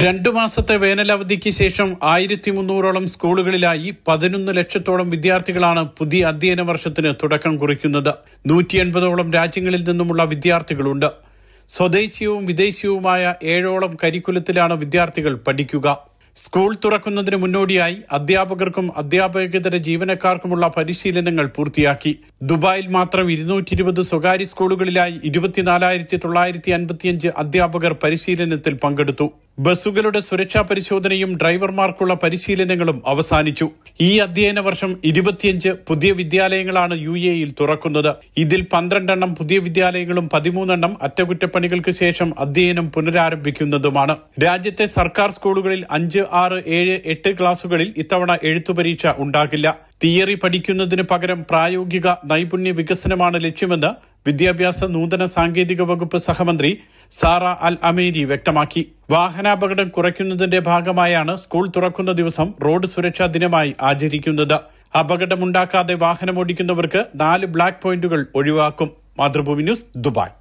2 മാസത്തെ വേനലവധിക്ക് ശേഷം 1300ഓളം സ്കൂളുകളിലായി 11 ലക്ഷത്തോളം വിദ്യാർത്ഥികളാണ് പുതിയ അധ്യയന വർഷത്തിന് തുടക്കം കുറിക്കുന്നത്. 180ഓളം രാജ്യങ്ങളിൽ നിന്നുമുള്ള വിദ്യാർത്ഥികളുണ്ട്. സ്വദേശീയവും വിദേശീയവുമായ 7ഓളം കരിക്കുലത്തിലാണ് വിദ്യാർത്ഥികൾ പഠിക്കുക. സ്കൂൾ തുറക്കുന്നതിന് മുന്നോടിയായി അധ്യാപകർക്കും അധ്യാപകേതര ജീവനക്കാർക്കുമുള്ള പരിശീലനങ്ങൾ പൂർത്തിയാക്കി. ദുബായിൽ മാത്രം 220 സ്വകാര്യ സ്കൂളുകളിലായി 24,955 അധ്യാപകർ പരിശീലനത്തിൽ പങ്കെടുത്തു. ബസ്സുകളുടെ സുരക്ഷാ പരിശോധനയും ഡ്രൈവർമാർക്കുള്ള പരിശീലനങ്ങളും അവസാനിച്ചു. ഈ അധ്യയന വർഷം 25 പുതിയ വിദ്യാലയങ്ങളാണ് UAEയിൽ തുറക്കുന്നത്. ഇതിൽ 12 എണ്ണം പുതിയ വിദ്യാലയങ്ങളും 13 എണ്ണം അറ്റകുറ്റപ്പണികൾക്ക് ശേഷം അധ്യയനം പുനരാരംഭിക്കുന്നതുമാണ്. രാജ്യത്തെ സർക്കാർ സ്കൂളുകളിൽ 5, 6, 7, 8 ക്ലാസുകളിൽ ഇത്തവണ എഴുത്തുപരീക്ഷ ഉണ്ടാകില്ല. തിയറി പഠിക്കുന്നതിന് പകരം പ്രായോഗിക നൈപുണ്യ വികസനമാണ് ലക്ഷ്യമെന്ന് വിദ്യാഭ്യാസ നൂതന സാങ്കേതിക വകുപ്പ് സഹമന്ത്രി സാറ അൽ അമേരി വ്യക്തമാക്കി. വാഹനാപകടം കുറയ്ക്കുന്നതിന്റെ ഭാഗമായാണ് സ്കൂൾ തുറക്കുന്ന ദിവസം റോഡ് സുരക്ഷാ ദിനമായി ആചരിക്കുന്നത്. അപകടമുണ്ടാക്കാതെ വാഹനമോടിക്കുന്നവർക്ക് 4 ബ്ലാക്ക് പോയിന്റുകൾ ഒഴിവാക്കും. Mathrubhumi news, Dubai.